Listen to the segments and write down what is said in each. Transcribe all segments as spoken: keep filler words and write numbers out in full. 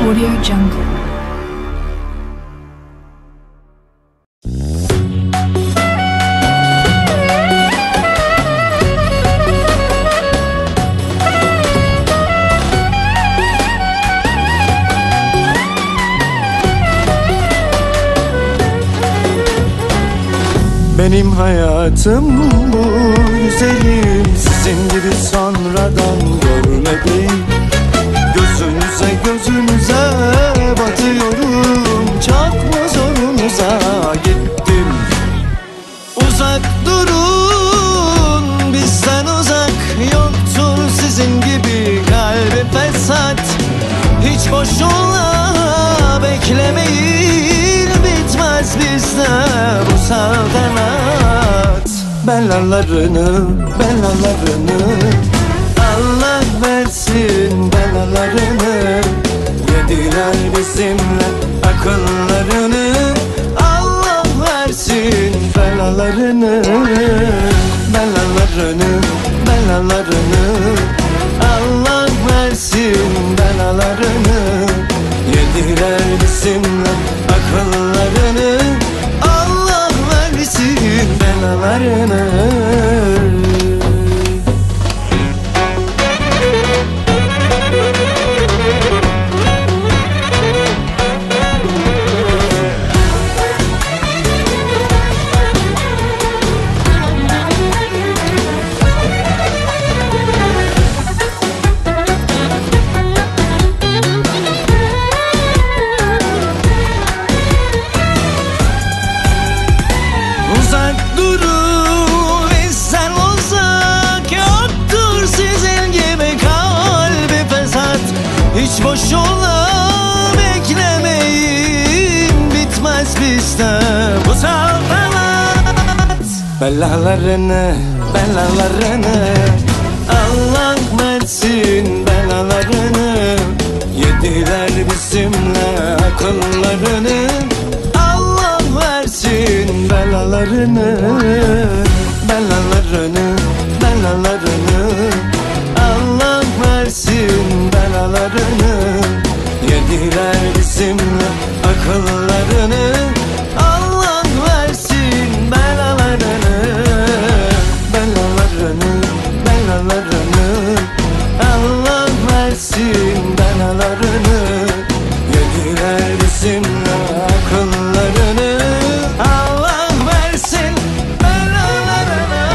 Audio Jungle. Benim hayatım bu güzelim, sizin gibi sonradan görmedim. Gözünüze gözünüze batıyorum, çok mu zorunuza gittim. Uzak durun bizden uzak, yoktur sizin gibi kalbi fesat. Hiç boşuna beklemeyin, bitmez bizde bu saltanat. Belalarını, belalarını Allah versin, belalarını. Yediler bizimle akıllarını, Allah versin belalarını. Belalarını, belalarını Allah versin belalarını. Yediler bizimle akıllarını, Allah versin belalarını. Hiç boşuna beklemeyin, bitmez bizde bu saltanat. Belalarını, belalarını Allah versin belalarını. Yediler bizimle akıllarını, Allah versin belalarını. Belalarını, belalarını Allah versin belalarını. Yediler bizimle akıllarını, Allah versin belalarını. Belalarını, belalarını Allah versin belalarını. Yediler bizimle akıllarını, Allah versin belalarını.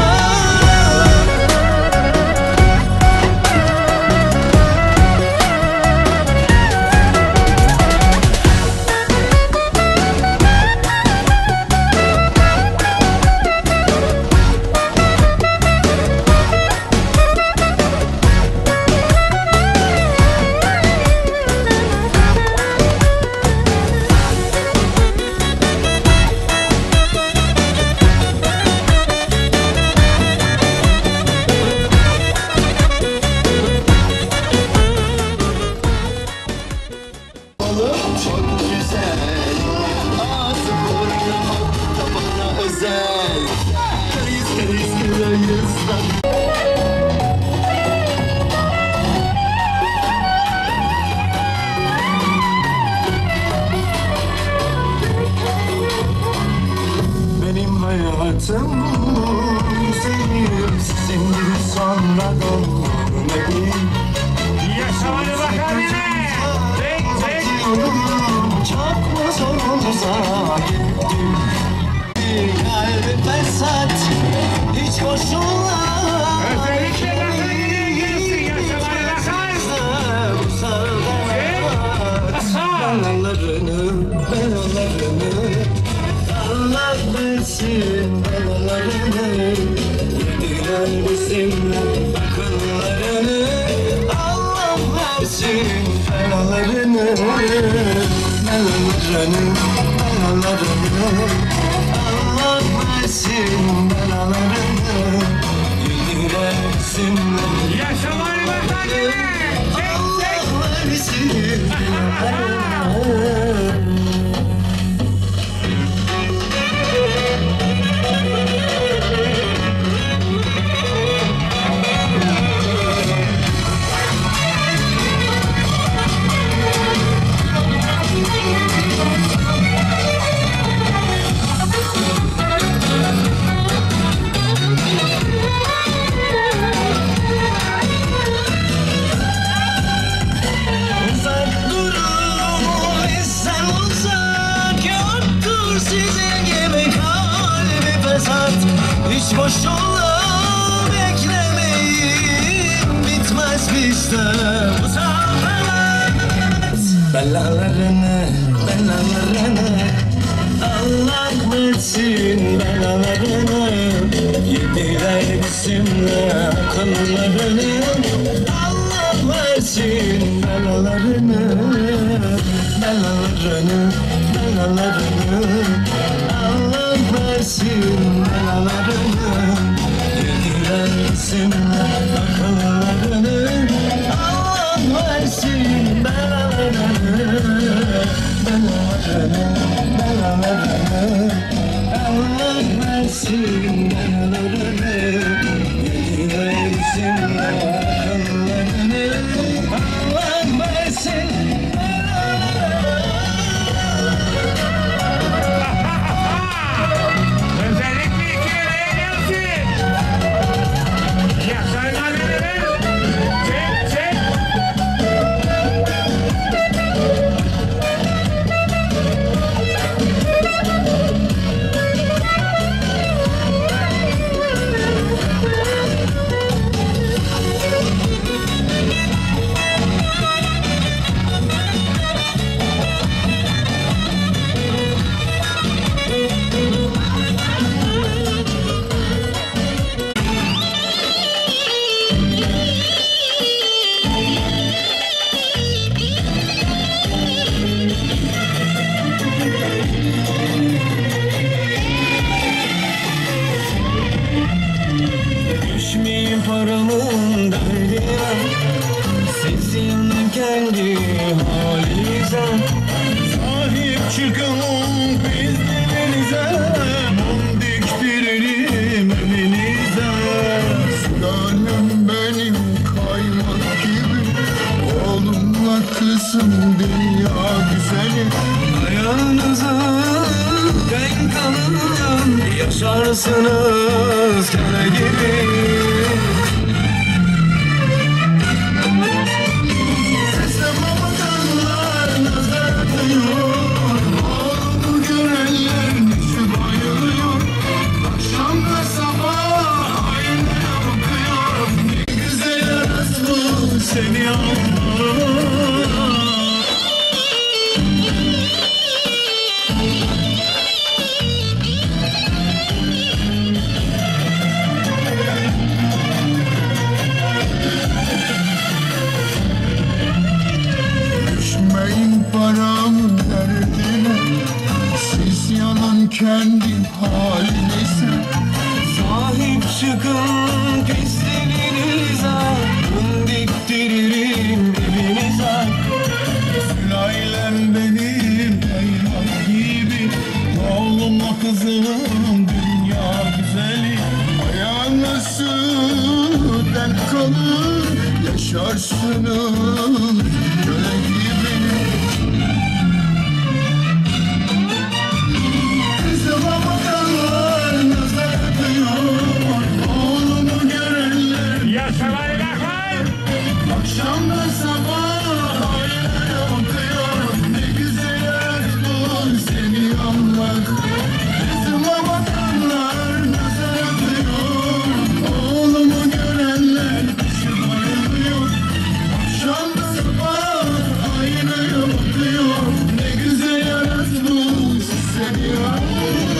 Benim hayatım bu güzelim, sizin gibi sonradan görmedim. Yaşamanı bakalım yine. Tek tek. Çok mu zorunuza gittim. Kalbi fesat, hiç boşuna Özellikle lafını girsin. Yaşamanı bakalım. bu saltanat. Belalarını, belalarını Allah versin belalarını. Yediler bizimle akıllarını, Allah versin belalarını. Belalarını, belalarını Allah versin belalarını. Yediler bizimle Yaşamanı bakalım yine. Tek tek. Allah versin belalarını. işte musallat. Belalarını, belalarını Allah versin belalarını. Yediler bizimle akıllarını. Allah versin belalarını. Belalarını, belalarını Allah versin belalarını. Yediler bizimle akıllarını. Allah versin belalarını. Belalarını, belalarını Allah versin belalarını. Yediler bizimle akıllarını. Allah versin Özellikle iki yere gelsin. Yaşarlar verelim. Çek çek. Düşmeyin paramın derdine. Siz yanın kendi halinize. Sahip çıkın bizlerinize. Mum diktirelim evinize. Sülalem benim kaymak gibi. Oğlumla kızım dünya güzeli. Ayağınızı denk alın. Yaşarsınız kere gibi. Babadanlar nazar atıyor. Oğlumu görenler içi bayılıyor. Akşamda sabah aynaya bakıyor. Ne güzel yarası seni Allah. Düşmeyin paramın derdine. Siz yalan kendi halinize. Sahip çıkın pislerinize. Mum diktiririm evinize. Sülalem benim kaymak gibi. Oğlumla kızım dünya güzeli. Ayağınızı denk kalır. Yaşarsınız köle gibi. Bize babadanlar nazar atıyor. Oğlumu görenler Yaşarlar bakar. akşamda sabah aynaya bakıyor. Ne güzel aşkın seni anmak. Bizim babadanlar nazar atıyor. Oğlumu görenler kişi bayılıyor. Akşamda sabah aynaya bakıyor. Ne güzel yaratmış seni anmak.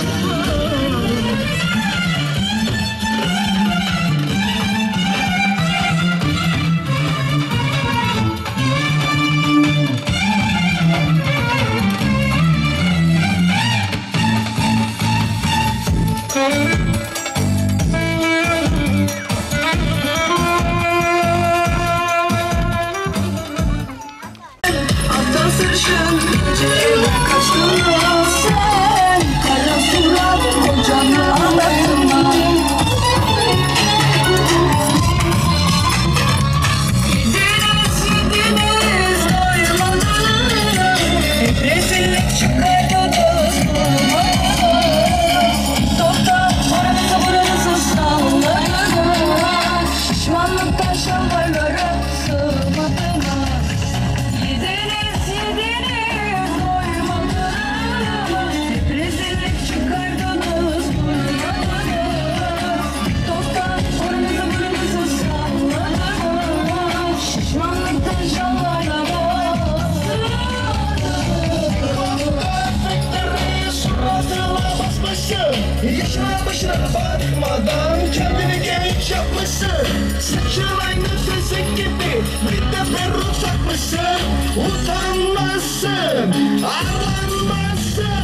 Utanmazsın, utanmazsın, arlanmazsın.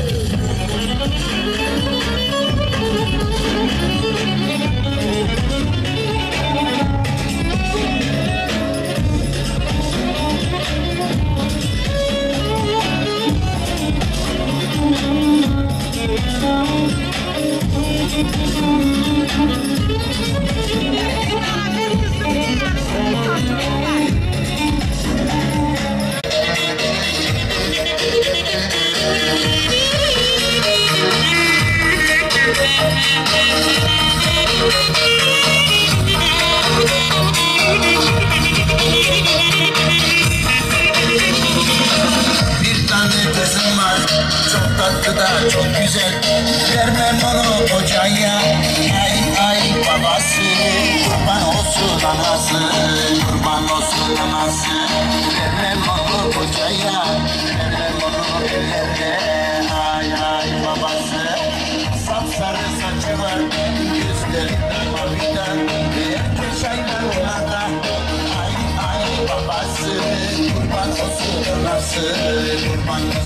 Bir tane kızım var, çok tatlı da çok güzel. Vermem onu kocaya, ay ay babası. Kurban olsun anası, kurban olsun anası. Vermem onu kocaya, vermem onu ellere, ay ay babası. Sapsarı saçı var, gözlerinde maviden. Herkes aylar ona da, ay ay babası. Kurban olsun anası, kurban olsun.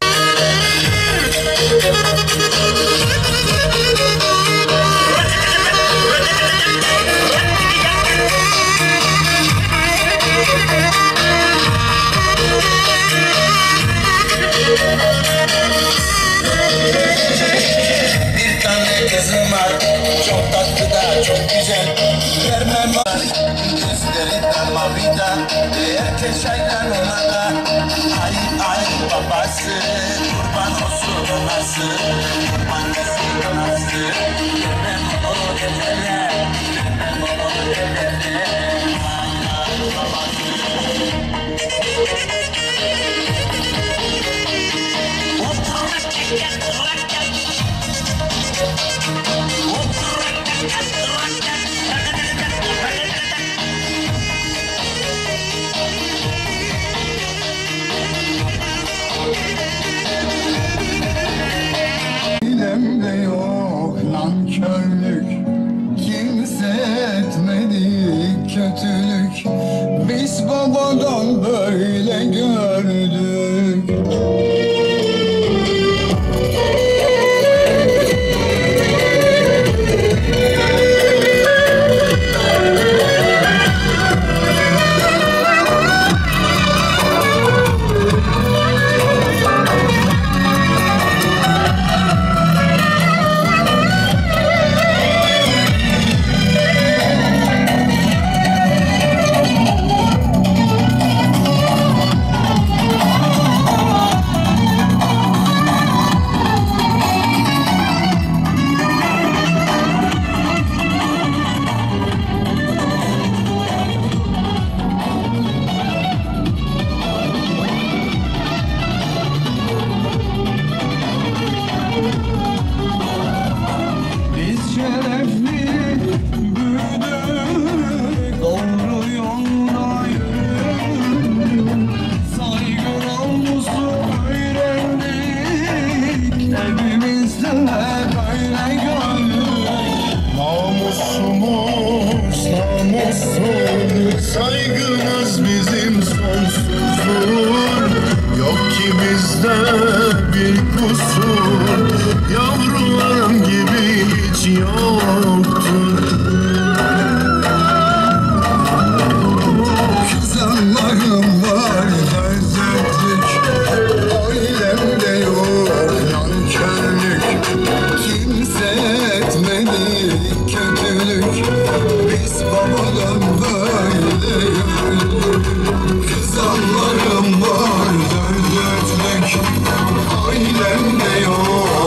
Bir tane kızım var, çok tatlı da çok güzel. Vermem var, gözlerinden maviden. Herkes aylar ona da, ay ay babası. Kurban olsun anası, kurban olsun anası. Vermem onu ellere, vermem onu ellere, ay ay babası. Ailemde yok nankörlük, kimse etmedi kötülük. Biz babadan böyle gördük. Biz şerefli büyüdük, doğru yolda yürüdük. Saygı namusu öğrendik, evimizde böyle gördük. Namusumuz namustur, saygımız bizim sonsuzdur. Yok ki bizde bir kusur, yavrularım gibi hiç yoktur. Kızanlarım var lezzetlik, ailemde yok nankörlük. Kimse etmedi kötülük, biz babadan böyle gördük. Kızanlarım var lezzetlik, ailemde yok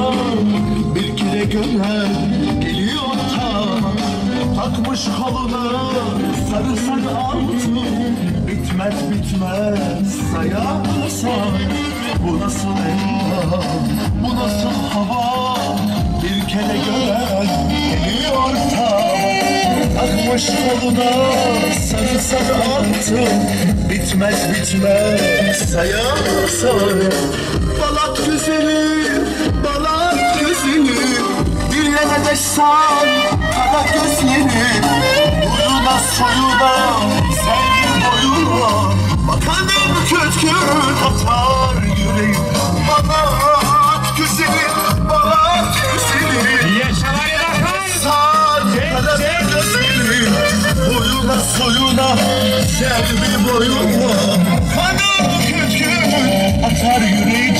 bir kere gören geliyor ta. Takmış koluna sarı sarı altın, bitmez bitmez sayar say. Bu nasıl elma, bu nasıl hava, bir kere gören geliyor ta. Takmış koluna sarı sarı altın, bitmez bitmez sayar say. Balat güzeli, balat güzeli, dinleme destan kara gözleri. Boyuna soyuna sevgi boyuna, bakanın küt küt atar yüreğim. Balat güzeli, balat güzeli, Yaşamayı sar kara gözleri. Boyuna soyuna sevgi boyuna, bakanın küt küt atar yüreğim.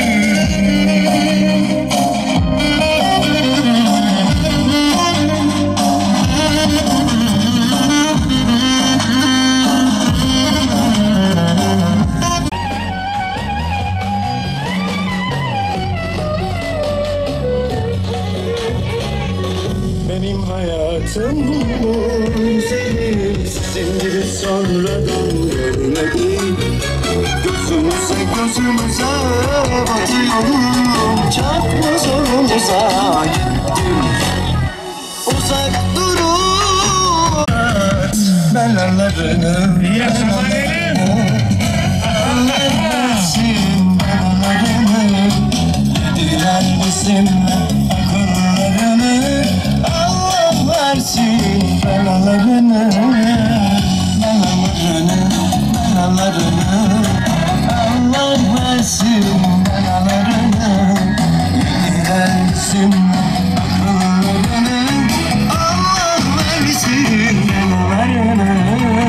Benim hayatım bu, seni sizin gibi sonradan görmedim. Gözümüze gözümüze batıyorum, çok huzurumuza gittim. Uzak durun belalarını, anlarsın belalarını, diler misin akıllarını, Allah versin belalarını, belalarını, belalarını, Allah versin belalarını, dilersin akıllarını, Allah versin belalarını.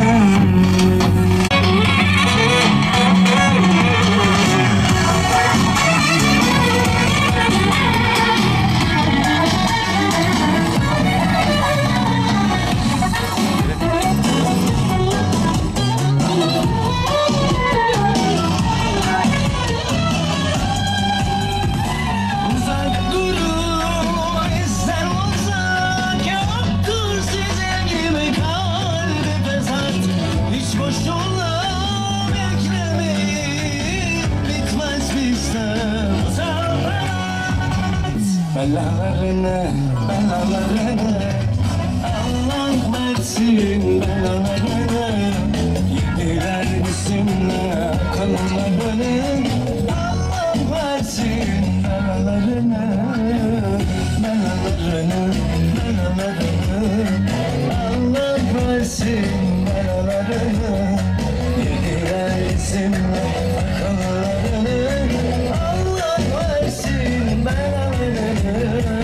Belalarını, belalarını, Allah versin belalarını, yediler misin kanlarını, Allah versin belalarını, belalarını, belalarını, Allah versin belalarını, yediler misin kanlarını, Allah versin belalarını.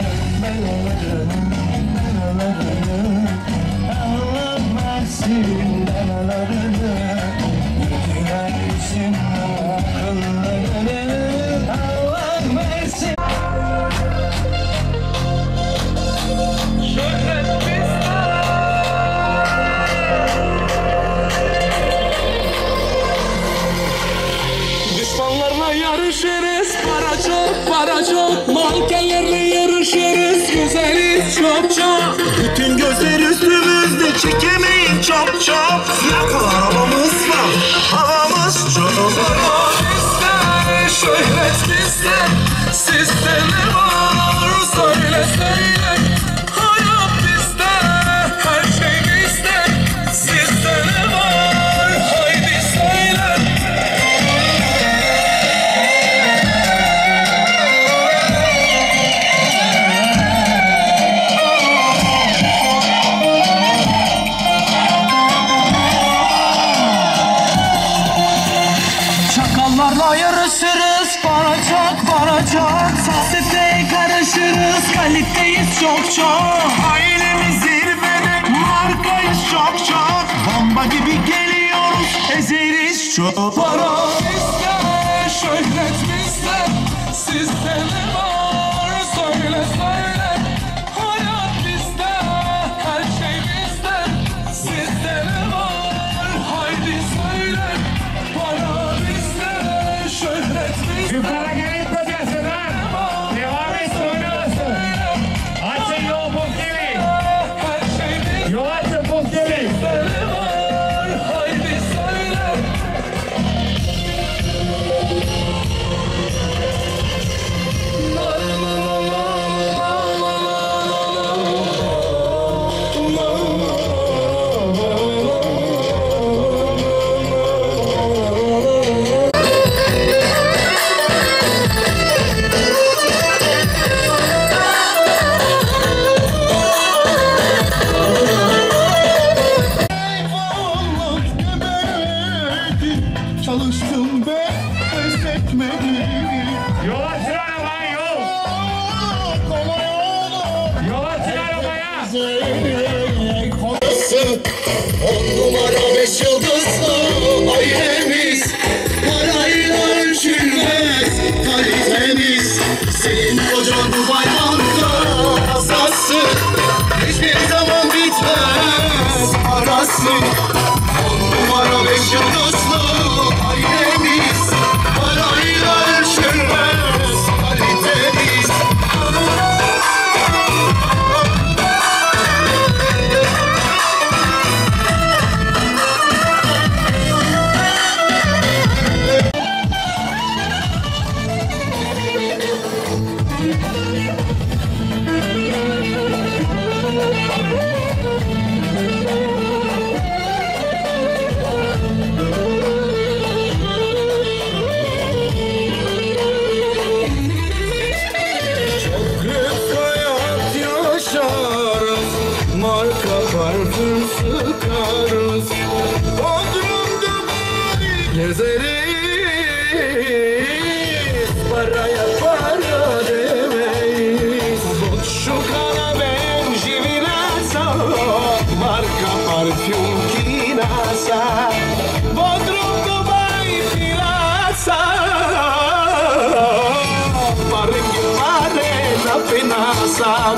Düşmanlarla yarışırız, para çok, para çok, mankenlerle yarışırız, güzeliz çok çok. Bütün gözler üstümüzde, çekemeyin çok çok. Yakın havamız var, havamız çok. Para bizde, şöhret bizde, sizde ne var söyle söyle. Hayat bizde, her şey bizde, sizde ne var haydi söyle. Çakallarla yarışırız, para çok, para çok. Sohbete karışırız, kaliteyiz çok çok. Ailemiz zirvede, markayız çok çok. Bomba gibi geliyoruz, ezeriz çok. Para bizde, şöhret bizde, sizde ne var söyle söyle. Hayat bizde, her şey bizde, sizde ne var haydi söyle. Para bizde, şöhret bizde. Para gelip ödesin ha. On numara beş yıldızlı ailemiz, parayla ölçülmez kalitemiz. Senin kocan Dubai banka kasası, hiçbir zaman bitmez parası. On numara beş yıldızlı ailemiz, parayla ölçülmez kalitemiz. Marka parfüm sıkarız, Bodrum'da gezeriz, paraya para demeyiz. Tut şu kanaben jivinasa, marka parfüm kinasa, Bodrum Dubai Plaza, parengi parena penasa.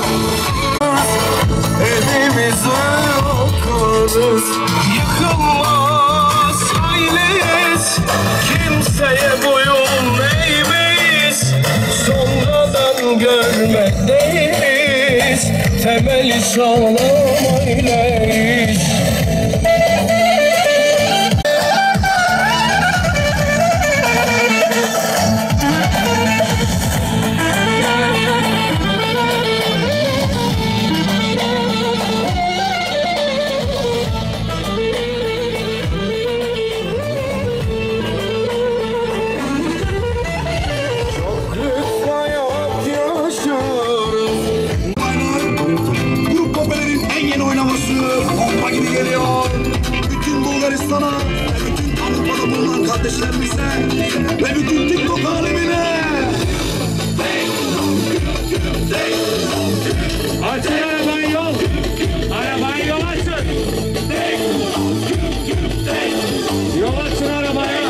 Evimize okuruz, yıkılmaz aileyiz, kimseye boyun eğmeyiz, sonradan görmekteyiz, temeli sağlam aileyiz. Bomba gibi geliyor. Bütün Bulgaristan'a ve bütün Avrupa'da bulunan kardeşlerimize ve bütün TikTok alemine. Açın arabayı yol. Arabayı yol açın. Yol açın arabaya.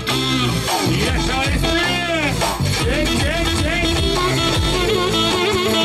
Yaşar ismi. Çek çek çek.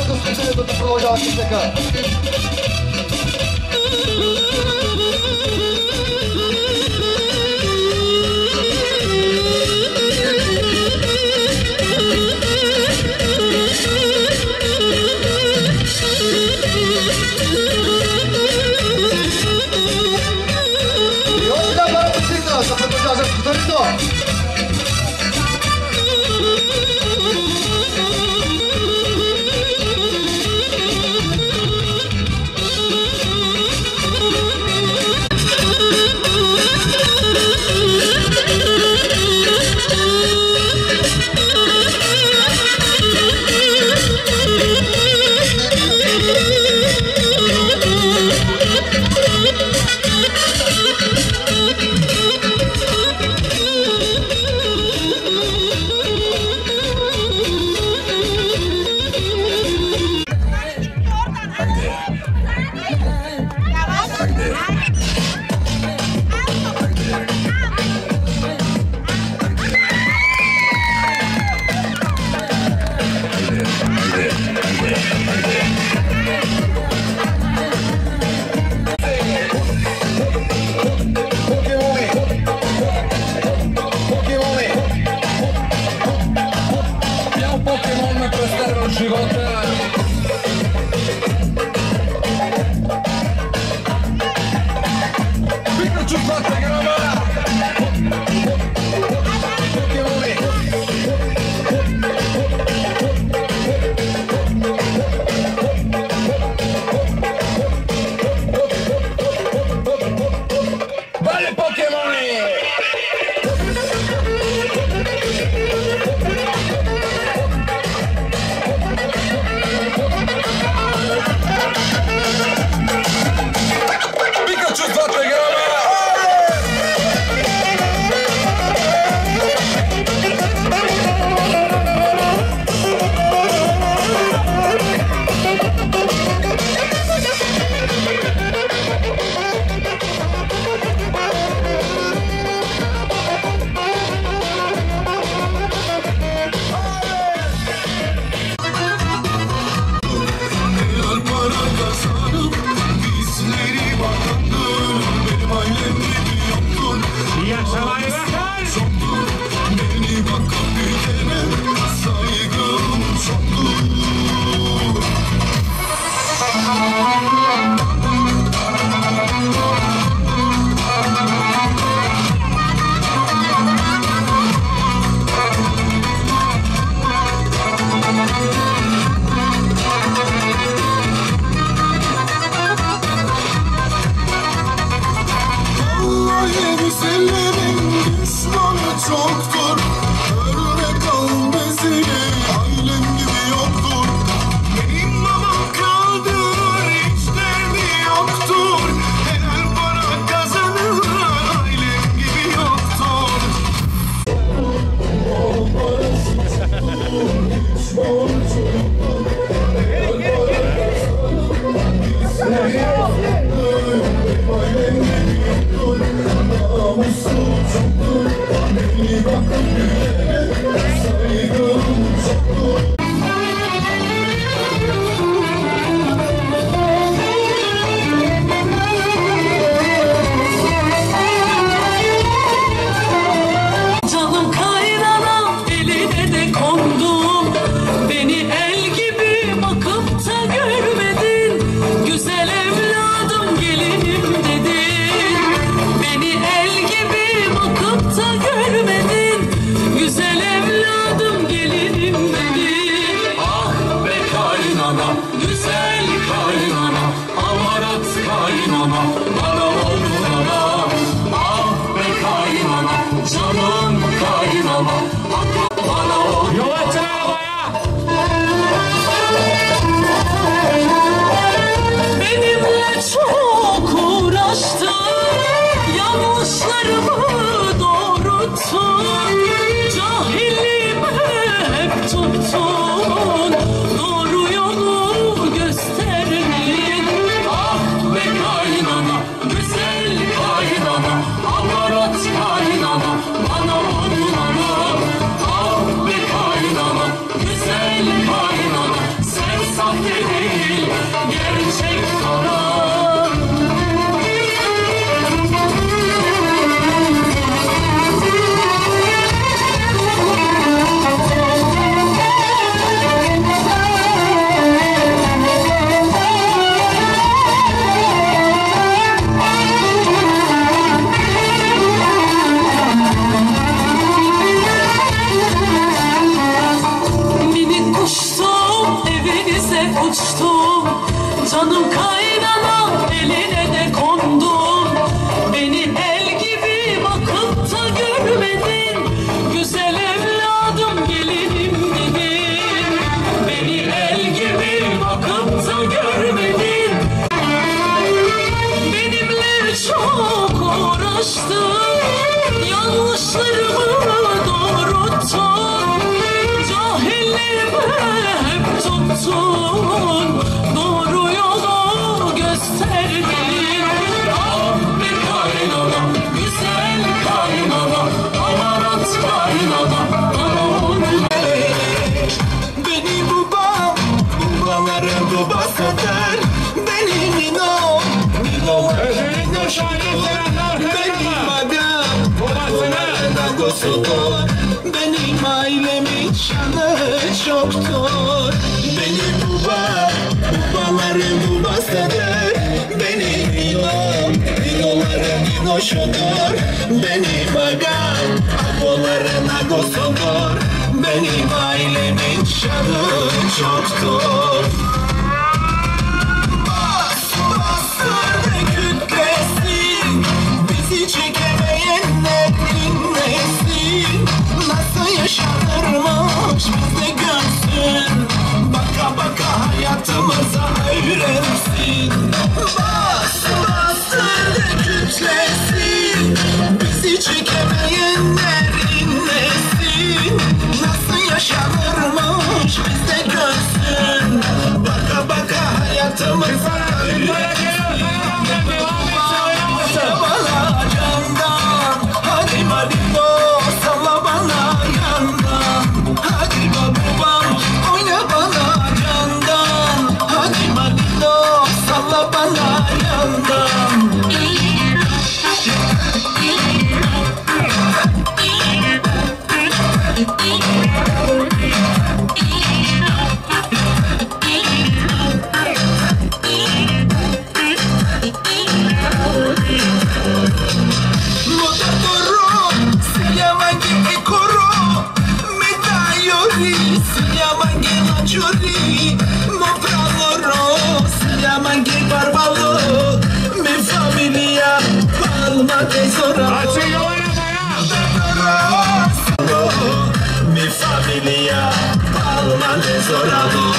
Io discutere tutto quello che ho a Canım kaynanam eline de kondum. Beni değil, gerçek para. Uçtum, canım kaynana eline de kondum. Beni el gibi bakıp da görmedin, güzel evladım gelinim dedin. Beni el gibi bakıp da görmedin. Benimle çok uğraştın, yanlışlarımı doğrulttun. Cahillerime hep tuttun, doğru yolu gösterdin. Ah be kaynana, güzel kaynana, amarat kaynana, aman. Beni babam, babaların babası der. Benim inom, inom. Özellikle şahane sevenler Benim adam, babasını nagosudur. Benim ailemin şanı çoktur. Benim babam, babaların babasıdır. Benim inom, inomların inoşudur. Benim agam, abaların agosudur. Benim ailemin şanı çoktur. Bas, bastır ve kütlesin, bizi çekemeyenler dinlesin. Nasıl yaşanırmış bizde görsün, baka baka hayatımıza öğrensin. Bas, bastır ve kütlesin, bizi çekemeyenler dinlesin. Nasıl yaşanırmış bizde görsün, baka baka hayatımıza öğrensin. Bana candan, hadi madino, salla bana yandan. Hadi babam, oyna bana candan. Hadi madino, salla bana yandan. açın yolu yapaya. Mi familia, palma tesorado.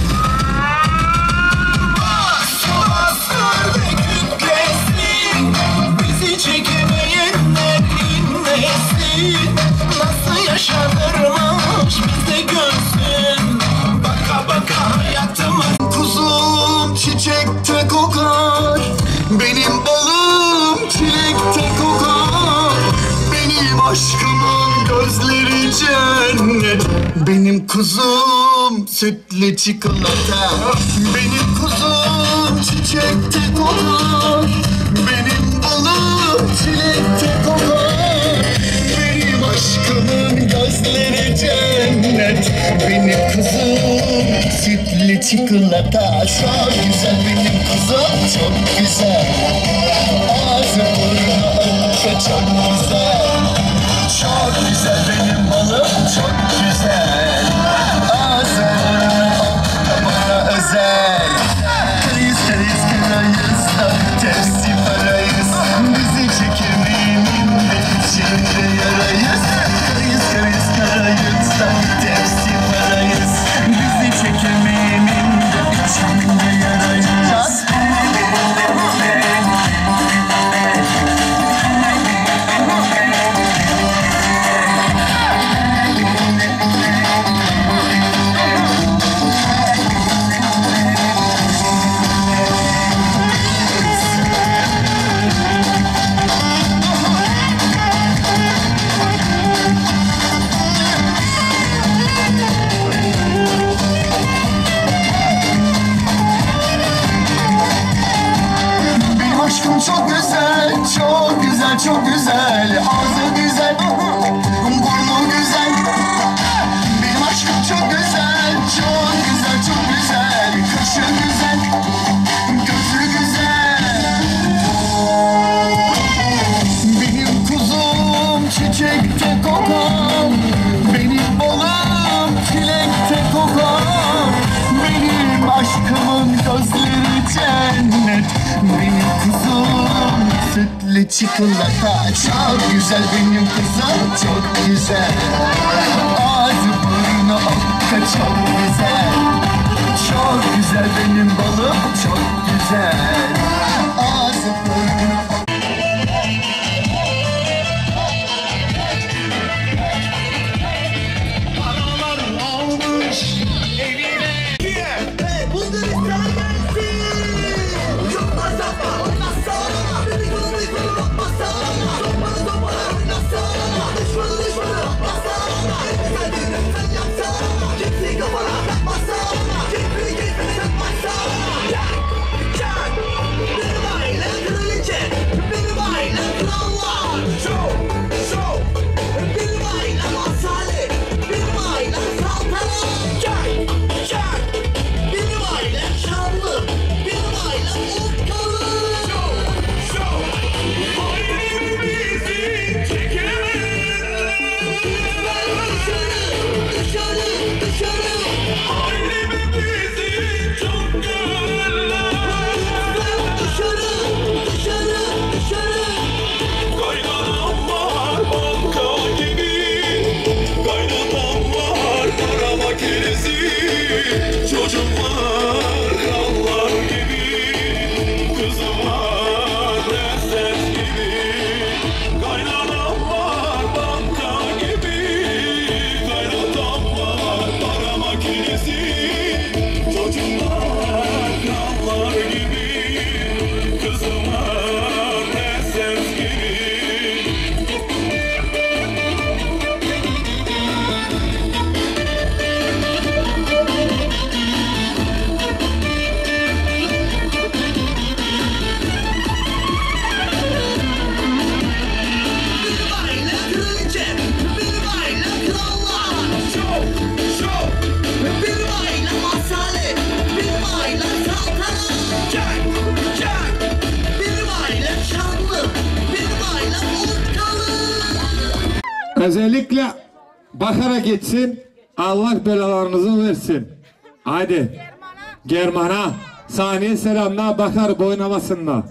Bas, bastır ve kütlesin, bizi çekemeyenler inlesin. Nasıl yaşanırmış bizde görsün, baka baka hayatımız. Kuzum çiçekte kokar, benim balım çilekte kokar. Benim aşkımın gözleri cennet. Benim kuzum sütlü çikolata. Benim kuzum çiçekte kokar. Benim balım çilekte kokar. Benim aşkımın gözleri cennet. Benim kuzum sütlü çikolata. Çok güzel benim kuzum, çok güzel. Ağzı burnu önce çok güzel. Çok güzel benim balım, çok güzel. Ağzı burnu da bana özel. Karayız karayız karayız da tepsi parayız. Bizi çekemeyenin de içinde yarayız. Karayız karayız karayız da tepsi parayız. Bizi çekemeyenin de içinde yarayız. aşkım çok güzel, çok güzel, çok güzel. Ağzı güzel, burnu güzel. Benim aşkım çok güzel, çok güzel, çok güzel. Kaşı güzel, gözü güzel. Benim kuzum çiçekte kokar, benim balım çilekte kokar. Benim aşkımın gözleri cennet, benim kuzum sütlü çikolata. Çok güzel benim kızım, çok güzel. Ağzı burnu okka, çok güzel. Çok güzel benim balım, çok güzel. Ağzı burnu okka. Özellikle bakarak geçsin, Allah belalarınızı versin. Haydi Germana saniye selamla bakar boyun havasında.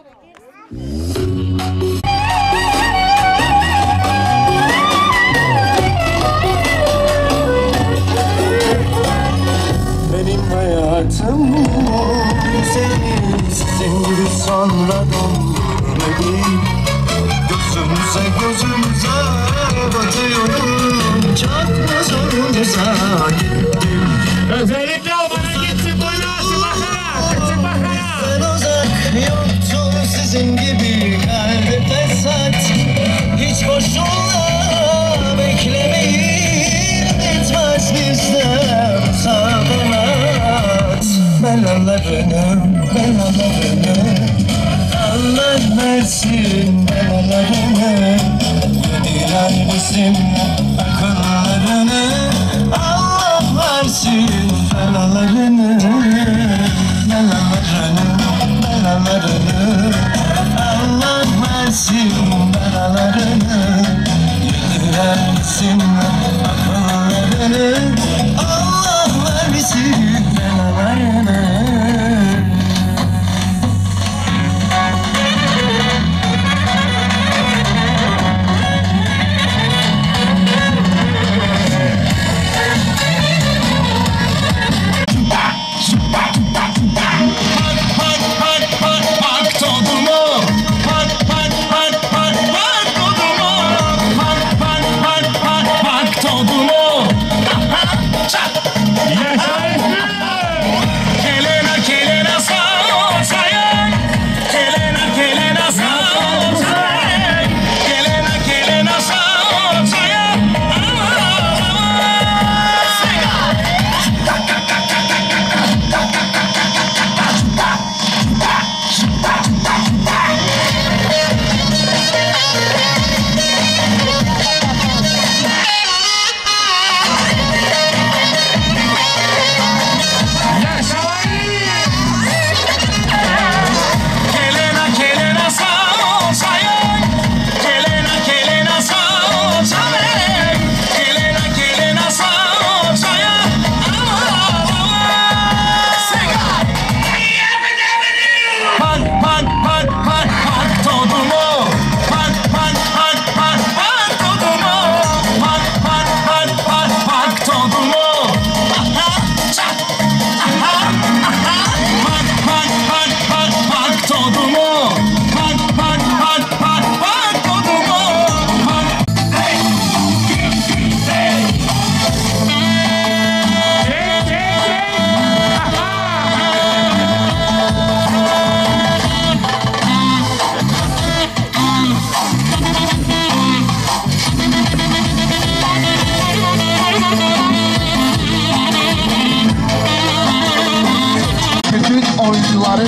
Benim hayatım seni sizin gibi sonradan görmedim. Gözümüze gözümüze batıyorum, çok zorumuza gittim. Özellikle o bana gitsin boyun havası bakara. Gitsin bakara. Ben uzak yoktu sizin gibi kalbe fesat. Hiç boşuna beklemeyin, bitmez bizde sademat. Belalarını, belalarını Allah versin belalarını. Yediler bizim akıllarını. Allah versin belalarını, belalarını, belalarını. Allah versin belalarını. Yediler bizim akıllarını. Allah versin belalarını. oyuncuları.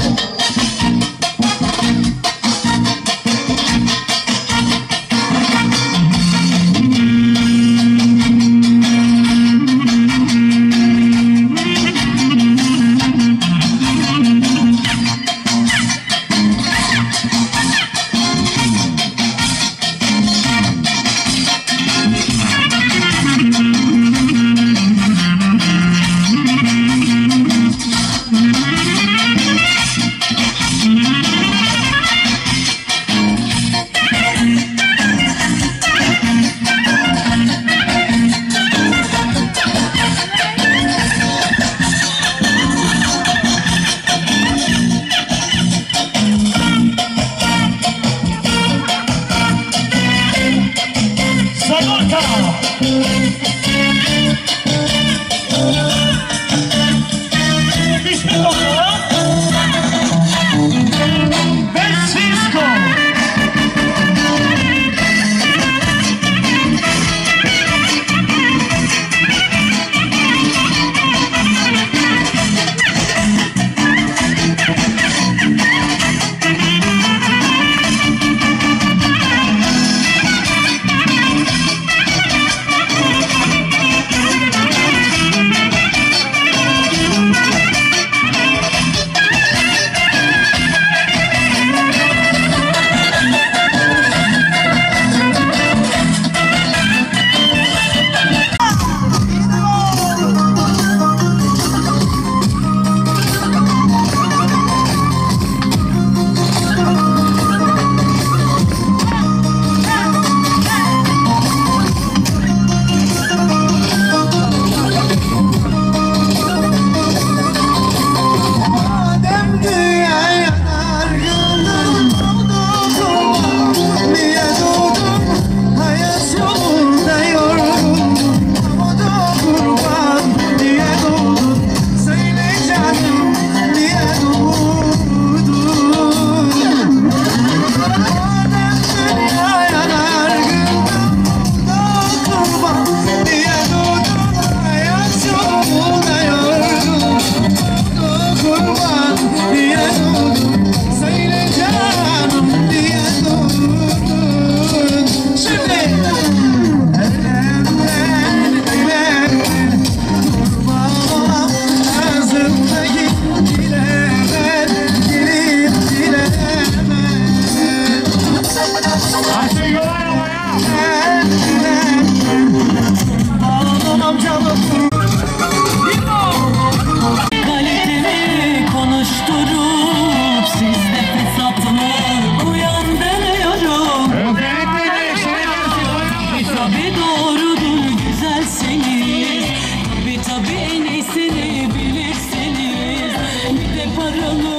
Tabii en iyisini bilirsiniz. Bir de paralı